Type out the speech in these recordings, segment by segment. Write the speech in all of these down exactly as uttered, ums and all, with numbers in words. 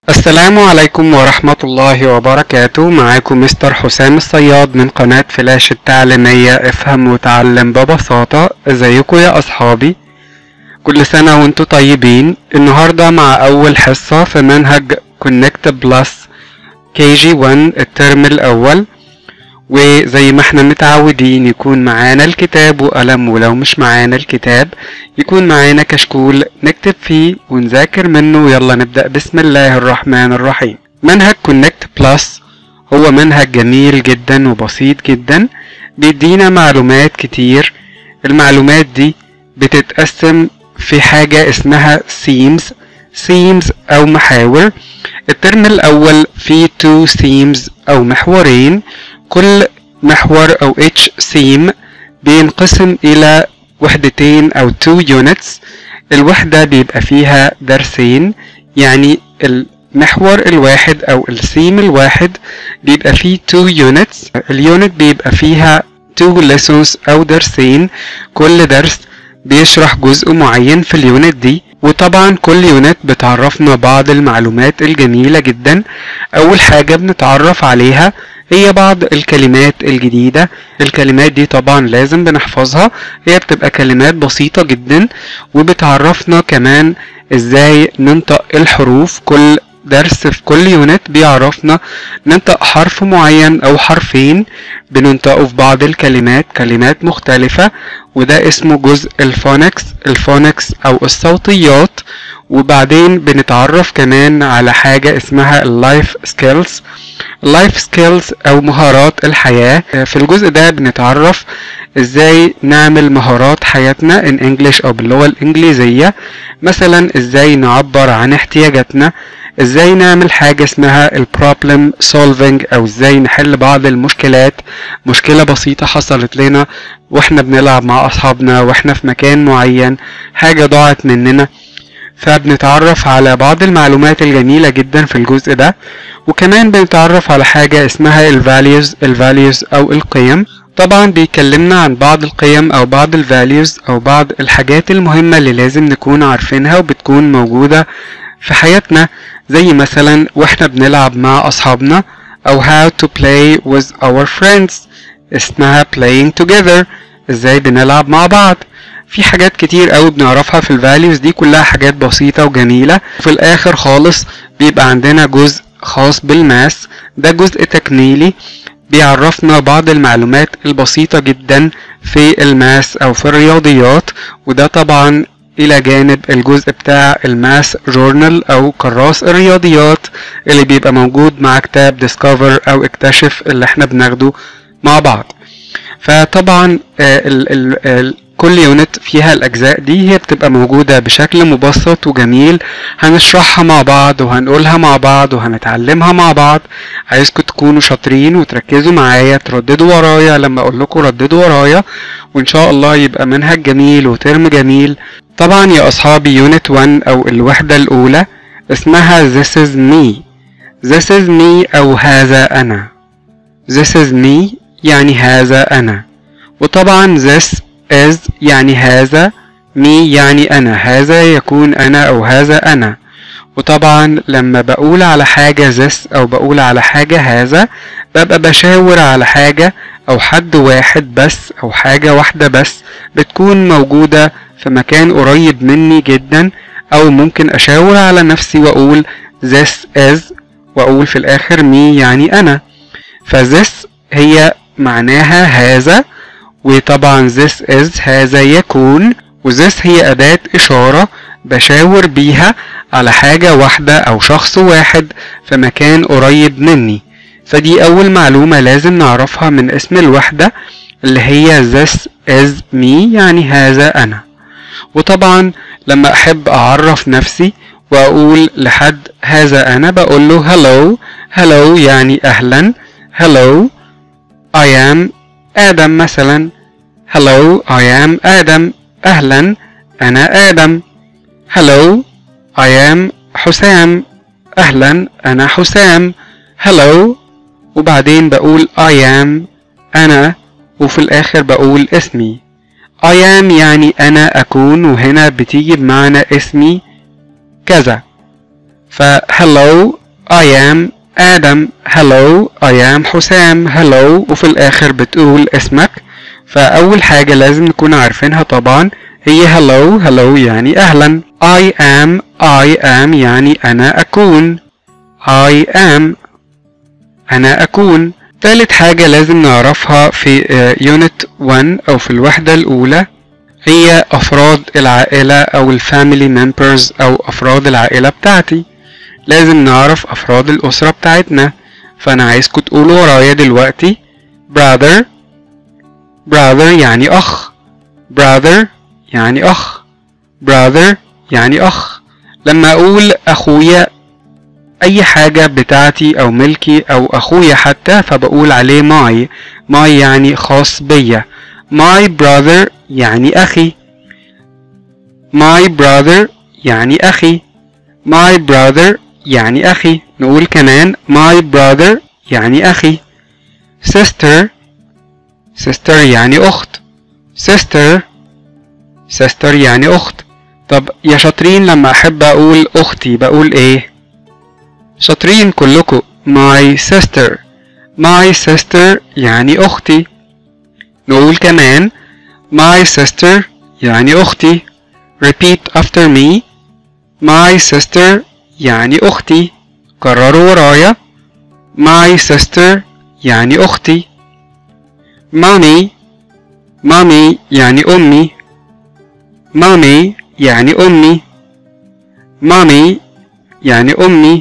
السلام عليكم ورحمة الله وبركاته. معاكم مستر حسام الصياد من قناة فلاش التعليمية افهم وتعلم ببساطة. ازيكم يا اصحابي؟ كل سنة وانتم طيبين. النهاردة مع اول حصة في منهج كونكت بلس كي جي واحد الترم الاول، وزي ما احنا متعودين يكون معانا الكتاب وقلم، ولو مش معانا الكتاب يكون معانا كشكول نكتب فيه ونذاكر منه. يلا نبدأ بسم الله الرحمن الرحيم. منهج كونكت بلس هو منهج جميل جدا وبسيط جدا، بيدينا معلومات كتير. المعلومات دي بتتقسم في حاجة اسمها themes themes او محاور. الترم الاول فيه two themes او محورين، كل محور او each theme بينقسم الى وحدتين او two units. الوحدة بيبقى فيها درسين، يعني المحور الواحد او الثيم الواحد بيبقى فيه two units. اليونت بيبقى فيها two lessons او درسين، كل درس بيشرح جزء معين في اليونت دي. وطبعا كل يونت بتعرفنا بعض المعلومات الجميلة جدا. اول حاجة بنتعرف عليها هي بعض الكلمات الجديدة. الكلمات دي طبعا لازم بنحفظها، هي بتبقى كلمات بسيطة جدا، وبتعرفنا كمان ازاي ننطق الحروف. كل درس في كل يونت بيعرفنا ننطق حرف معين او حرفين بننطقه في بعض الكلمات، كلمات مختلفة، وده اسمه جزء الفونكس الفونكس او الصوتيات. وبعدين بنتعرف كمان على حاجة اسمها اللايف سكيلز اللايف سكيلز او مهارات الحياة. في الجزء ده بنتعرف ازاي نعمل مهارات حياتنا in English او باللغة الانجليزية. مثلا ازاي نعبر عن احتياجاتنا، ازاي نعمل حاجة اسمها البروبلم سولفينج او ازاي نحل بعض المشكلات. مشكلة بسيطة حصلت لنا واحنا بنلعب مع اصحابنا واحنا في مكان معين، حاجة ضاعت مننا، فبنتعرف على بعض المعلومات الجميلة جدا في الجزء ده. وكمان بنتعرف على حاجة اسمها الفاليوز الفاليوز او القيم. طبعا بيكلمنا عن بعض القيم او بعض الفاليوز او بعض الحاجات المهمة اللي لازم نكون عارفينها وبتكون موجودة في حياتنا، زي مثلا واحنا بنلعب مع اصحابنا، او how to play with our friends اسمها playing together، ازاي بنلعب مع بعض. في حاجات كتير قوي بنعرفها في الفاليوز دي، كلها حاجات بسيطة وجميلة. في الاخر خالص بيبقى عندنا جزء خاص بالماس، ده جزء تكميلي بيعرفنا بعض المعلومات البسيطة جدا في الماس او في الرياضيات. وده طبعا الى جانب الجزء بتاع الماس جورنال او كراس الرياضيات اللي بيبقى موجود مع كتاب ديسكفر او اكتشف اللي احنا بناخده مع بعض. فطبعا ال ال ال كل يونت فيها الأجزاء دي هي بتبقى موجودة بشكل مبسط وجميل، هنشرحها مع بعض وهنقولها مع بعض وهنتعلمها مع بعض. عايزكم تكونوا شاطرين وتركزوا معايا، ترددوا ورايا لما أقول لكم رددوا ورايا، وإن شاء الله يبقى منهج جميل وترم جميل. طبعا يا أصحابي يونت واحد أو الوحدة الأولى اسمها This is me This is me أو هذا أنا. This is me يعني هذا أنا، وطبعا this is يعني هذا، me يعني أنا، هذا يكون أنا أو هذا أنا. وطبعا لما بقول على حاجة this أو بقول على حاجة هذا ببقى بشاور على حاجة أو حد واحد بس أو حاجة واحدة بس بتكون موجودة في مكان قريب مني جدا، أو ممكن أشاور على نفسي وأقول this is وأقول في الآخر me يعني أنا. فthis هي معناها هذا، وطبعا this is هذا يكون، وthis هي أداة إشارة بشاور بيها على حاجة واحدة أو شخص واحد في مكان قريب مني. فدي أول معلومة لازم نعرفها من اسم الوحدة اللي هي this is me يعني هذا أنا. وطبعا لما أحب أعرف نفسي وأقول لحد هذا أنا بقول له hello hello يعني أهلا. hello I am آدم مثلا. hello I am آدم، أهلا أنا آدم. hello I am حسام، أهلا أنا حسام. hello وبعدين بقول I am أنا، وفي الآخر بقول اسمي. I am يعني أنا أكون، وهنا بتيجي بمعنى اسمي كذا. ف hello I am آدم. hello I am حسام. hello وفي الآخر بتقول اسمك. فأول حاجة لازم نكون عارفينها طبعا هي hello. hello يعني أهلا. I am I am يعني أنا أكون. I am أنا أكون. ثالث حاجة لازم نعرفها في unit واحد أو في الوحدة الأولى هي أفراد العائلة أو الفاميلي members أو أفراد العائلة بتاعتي. لازم نعرف أفراد الأسرة بتاعتنا. فأنا عايزكم تقولوا ورايا دلوقتي brother. brother يعني أخ. brother يعني أخ. brother يعني أخ. لما أقول أخويا أي حاجة بتاعتي أو ملكي أو أخويا حتى فبقول عليه my. my يعني خاص بيا. my brother يعني أخي. my brother يعني أخي. my brother يعني أخي. نقول كمان my brother يعني أخي. sister. sister يعني أخت. sister. sister يعني أخت. طب يا شاطرين لما أحب أقول أختي بقول إيه؟ شاطرين كلكم my sister. my sister يعني أختي. نقول كمان my sister يعني أختي. repeat after me. my sister يعني أختي. كرروا ورايا my sister يعني أختي. mommy. mommy يعني أمي. mommy يعني أمي. mommy يعني أمي.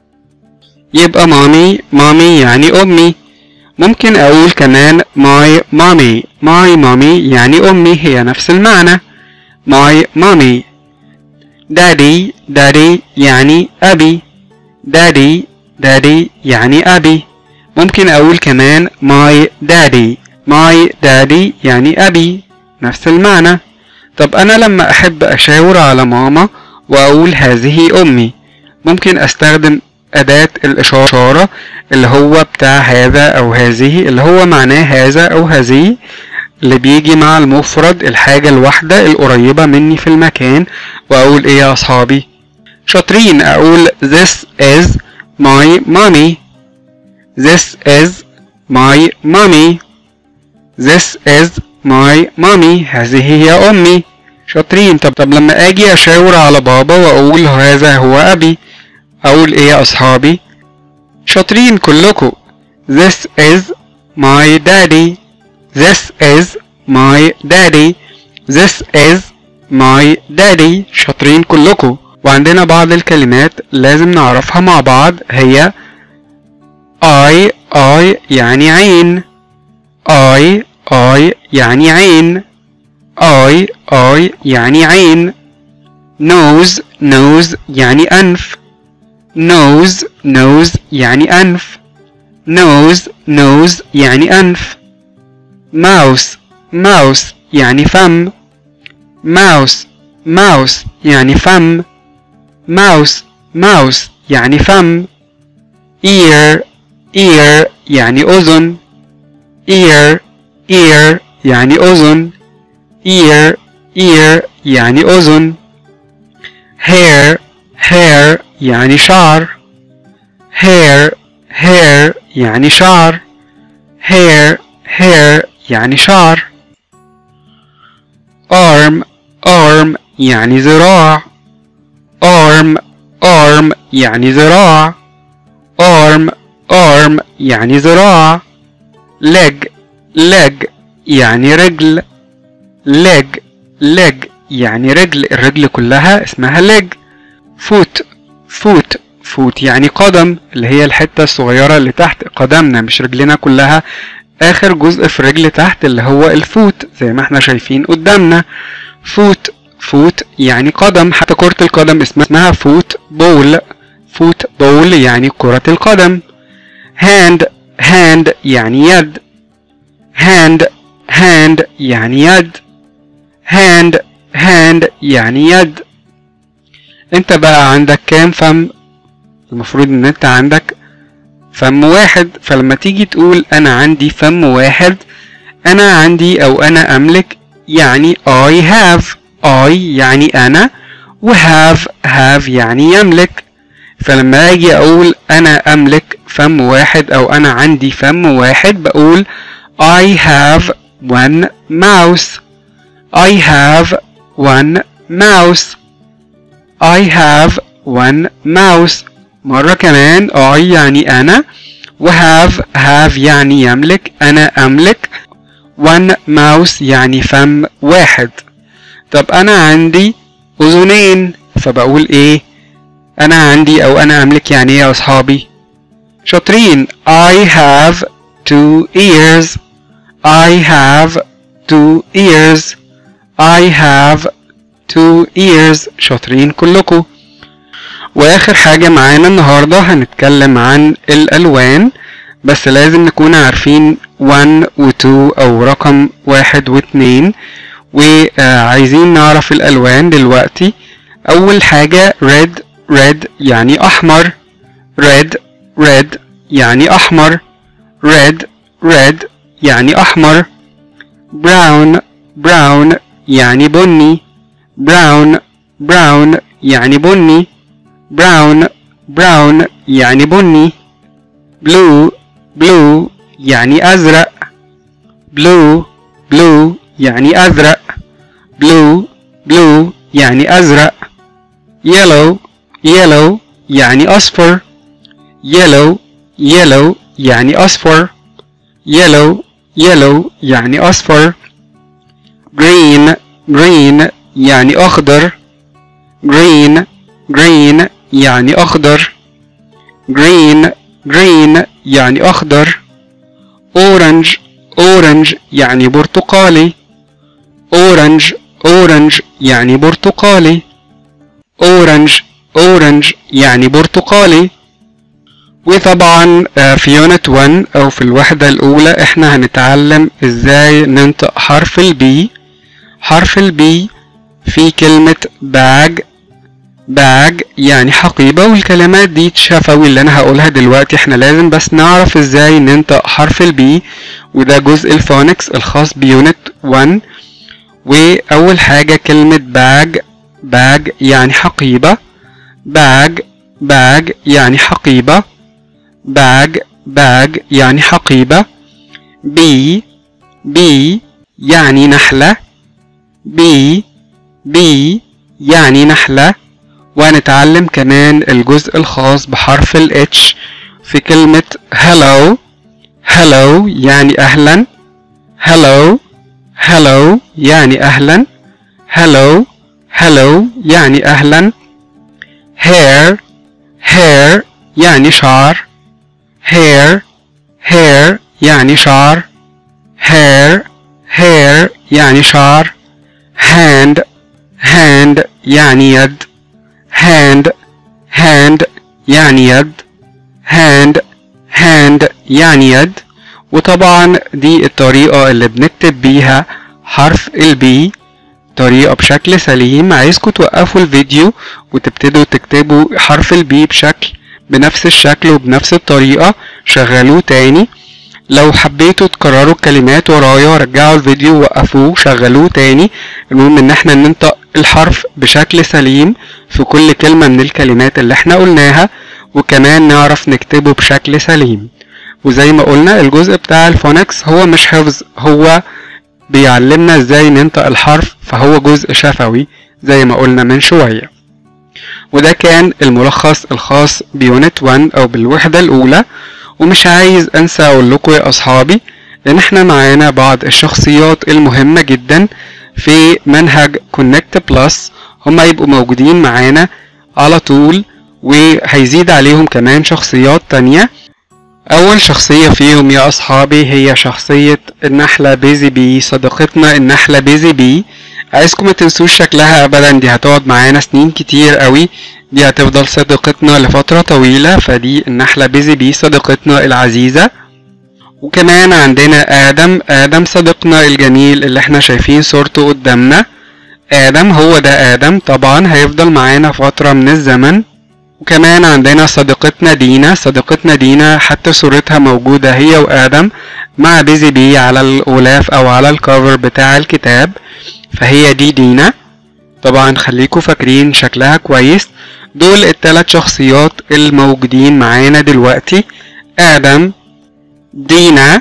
يبقى مامي. مامي يعني أمي. ممكن أقول كمان my mommy. my mommy يعني أمي هي نفس المعنى. my mommy. daddy. daddy يعني أبي. daddy. daddy يعني أبي. ممكن أقول كمان my daddy. my daddy يعني أبي نفس المعنى. طب أنا لما أحب أشاور على ماما وأقول هذه أمي ممكن أستخدم أداة الإشارة اللي هو بتاع هذا أو هذه اللي هو معناه هذا أو هذه اللي بيجي مع المفرد الحاجة الواحدة القريبة مني في المكان. وأقول إيه يا أصحابي؟ شاطرين. أقول this is my mommy. this is my mommy. this is my mommy. هذه هي أمي. شاطرين. طب طب لما أجي أشاور على بابا وأقول هذا هو أبي أقول إيه يا أصحابي؟ شاطرين كلكم. this is my daddy. this is my daddy. this is my daddy. شاطرين كلكم. وعندنا بعض الكلمات لازم نعرفها مع بعض هي I. I يعني عين. I. I يعني عين. I. I يعني عين. nose. nose يعني أنف. nose. nose يعني أنف. nose. nose يعني أنف. mouse. mouse يعني فم. mouse. mouse يعني فم. mouse. mouse يعني فم. ear. ear يعني أذن. ear. ear يعني أذن. ear. ear يعني أذن. hair. hair يعني شعر. hair. hair يعني شعر. hair. hair يعني شعر. arm. arm يعني ذراع. arm. arm يعني ذراع. arm. arm يعني ذراع. leg. leg يعني رجل. leg. leg يعني رجل. الرجل كلها اسمها leg. foot. foot. foot يعني قدم اللي هي الحتة الصغيرة اللي تحت قدمنا مش رجلنا كلها. آخر جزء في الرجل تحت اللي هو الفوت زي ما احنا شايفين قدامنا. foot. foot يعني قدم. حتى كرة القدم اسمها فوت بول. فوت بول يعني كرة القدم. hand. hand يعني يد. hand. hand يعني يد. hand. hand يعني يد. انت بقى عندك كام فم؟ المفروض ان انت عندك فم واحد. فلما تيجي تقول انا عندي فم واحد انا عندي او انا املك يعني I have. I يعني انا و have. have يعني يملك. فلما اجي اقول انا املك فم واحد او انا عندي فم واحد بقول I have one mouse. I have one mouse. I have one mouse. مرة كمان I يعني أنا، و have have يعني يملك، أنا أملك. one mouse يعني فم واحد. طب أنا عندي أذنين، فبقول إيه؟ أنا عندي أو أنا أملك يعني إيه يا أصحابي؟ شاطرين. I have two ears. I have two ears. I have two ears. شاطرين كلكم. واخر حاجة معانا النهاردة هنتكلم عن الالوان، بس لازم نكون عارفين one و two او رقم واحد و اتنين، وعايزين نعرف الالوان دلوقتي. اول حاجة red. red يعني احمر. red red يعني احمر. red red يعني احمر. brown brown يعني بني. brown brown يعني بني. brown brown يعني بني. blue blue يعني ازرق. blue blue يعني ازرق. blue blue يعني ازرق. yellow yellow يعني اصفر. yellow yellow يعني اصفر. yellow yellow يعني اصفر. green green يعني اخضر. green green يعني اخضر. green green يعني اخضر. orange orange يعني برتقالي. orange orange يعني برتقالي. orange orange يعني برتقالي. وطبعا في يونت واحد او في الوحدة الاولى احنا هنتعلم ازاي ننطق حرف البي. حرف البي في كلمة باج. باج يعني حقيبة، والكلمات دي شفوي اللي انا هقولها دلوقتي، احنا لازم بس نعرف ازاي ننطق حرف البي، وده جزء الفونكس الخاص بيونت واحد. واول حاجة كلمة باج. باج يعني حقيبة. باج باج يعني حقيبة. باج باج يعني حقيبة. بي بي يعني نحلة. بي بي يعني نحلة. وهنتعلم كمان الجزء الخاص بحرف ال H في كلمة hello. hello يعني أهلا. hello hello يعني أهلا. hello hello يعني أهلا. hair hair يعني شعر. hair hair يعني شعر. hair hair يعني شعر. hand hand يعني يد. hand hand يعني يد. hand hand يعني يد. وطبعا دي الطريقة اللي بنكتب بيها حرف البي طريقة بشكل سليم. عايزكم توقفوا الفيديو وتبتدوا تكتبوا حرف البي بشكل بنفس الشكل وبنفس الطريقة. شغلوه تاني. لو حبيتوا تكرروا الكلمات ورايا رجعوا الفيديو ووقفوه شغلوه تاني. المهم ان احنا ننطق الحرف بشكل سليم في كل كلمة من الكلمات اللي احنا قلناها، وكمان نعرف نكتبه بشكل سليم. وزي ما قلنا الجزء بتاع الفونكس هو مش حفظ، هو بيعلمنا ازاي ننطق الحرف، فهو جزء شفوي زي ما قلنا من شوية. وده كان الملخص الخاص بيونت واحد او بالوحدة الاولى. ومش عايز انسى اقول لكم يا اصحابي ان احنا معانا بعض الشخصيات المهمة جدا في منهج كونكت بلس، هم يبقوا موجودين معانا على طول، وهيزيد عليهم كمان شخصيات تانية. اول شخصية فيهم يا اصحابي هي شخصية النحلة بيزي بي، صديقتنا النحلة بيزي بي. عايزكم ما تنسوش شكلها ابدا، دي هتقعد معانا سنين كتير قوي، دي هتفضل صديقتنا لفترة طويلة. فدي النحلة بيزي بي صديقتنا العزيزة. وكمان عندنا ادم. ادم صديقنا الجميل اللي احنا شايفين صورته قدامنا. ادم هو ده ادم، طبعا هيفضل معانا فترة من الزمن. وكمان عندنا صديقتنا دينا. صديقتنا دينا حتى صورتها موجودة هي وادم مع بيزي بي على الغلاف او على الكفر بتاع الكتاب، فهي دي دينا. طبعا خليكوا فاكرين شكلها كويس. دول التلات شخصيات الموجودين معانا دلوقتي: آدم، دينا،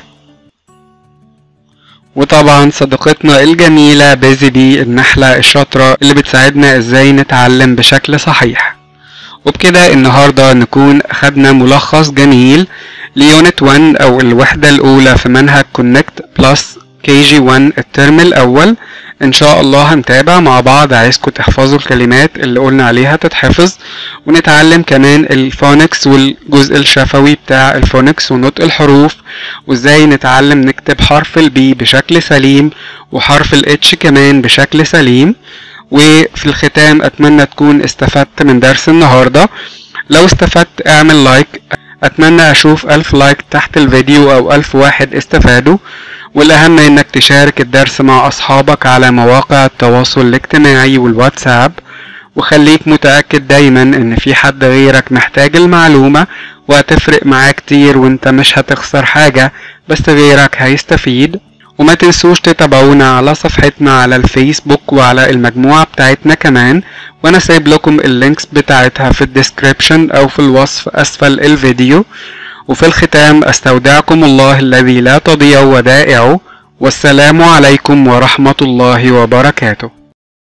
وطبعا صديقتنا الجميلة بيزي بي النحلة الشاطرة اللي بتساعدنا ازاي نتعلم بشكل صحيح. وبكده النهاردة نكون أخدنا ملخص جميل ليونت واحد أو الوحدة الأولى في منهج كونكت بلس كي جي واحد الترم الأول. إن شاء الله هنتابع مع بعض، عايزكم تحفظوا الكلمات اللي قلنا عليها تتحفظ، ونتعلم كمان الفونكس والجزء الشفوي بتاع الفونكس ونطق الحروف، وازاي نتعلم نكتب حرف البي بشكل سليم وحرف الاتش كمان بشكل سليم. وفي الختام اتمنى تكون استفدت من درس النهاردة. لو استفدت اعمل لايك، اتمنى اشوف الف لايك تحت الفيديو او الف واحد استفادوا. والاهم انك تشارك الدرس مع اصحابك على مواقع التواصل الاجتماعي والواتساب، وخليك متأكد دايما ان في حد غيرك محتاج المعلومة وهتفرق معاه كتير، وانت مش هتخسر حاجة بس غيرك هيستفيد. وما تنسوش تتابعونا على صفحتنا على الفيسبوك وعلى المجموعة بتاعتنا كمان، وانا سايب لكم اللينكس بتاعتها في الديسكريبشن او في الوصف اسفل الفيديو. وفي الختام استودعكم الله الذي لا تضيع ودائعه، والسلام عليكم ورحمة الله وبركاته.